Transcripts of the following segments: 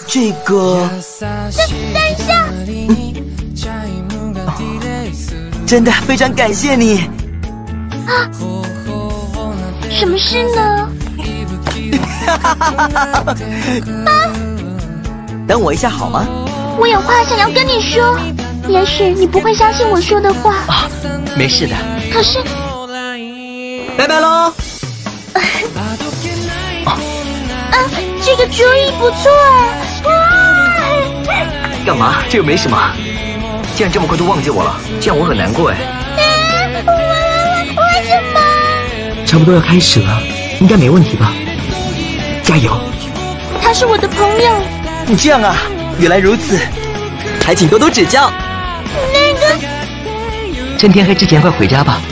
这个…… 等一下， 真的非常感谢你。 啊，什么事呢？ 等我一下好吗？ 我有话想要跟你说，也许你不会相信我说的话。 啊，没事的。 可是， 拜拜喽。 这个主意不错哎。 干嘛？这又没什么。竟然这么快就忘记我了，这样我很难过哎。 为什么？ 差不多要开始了，应该没问题吧？加油！ 他是我的朋友。 你这样啊，原来如此，还请多多指教。 那个， 趁天黑之前快回家吧。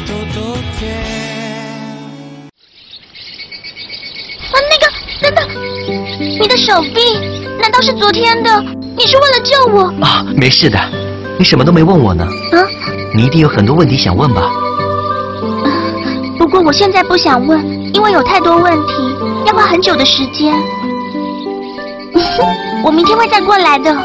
等等，你的手臂难道是昨天的？你是为了救我？ 啊，没事的，你什么都没问我呢。 啊？ 你一定有很多问题想问吧？ 不过我现在不想问，因为有太多问题，要花很久的时间。我明天会再过来的。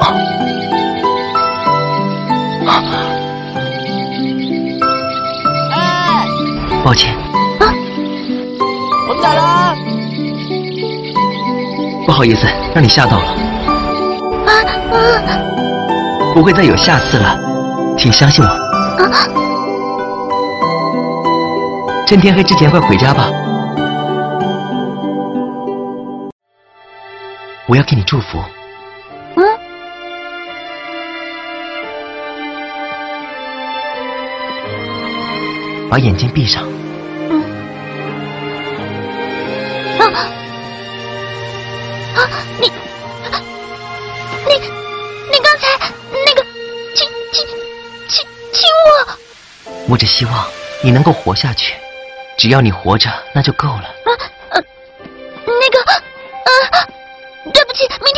哎， 抱歉。 啊， 我们走了。 不好意思，让你吓到了。不会再有下次了，请相信我。趁天黑之前快回家吧。我要给你祝福。把眼睛闭上。 你刚才那个亲我。 我只希望你能够活下去，只要你活着，那就够了。 对不起，明天。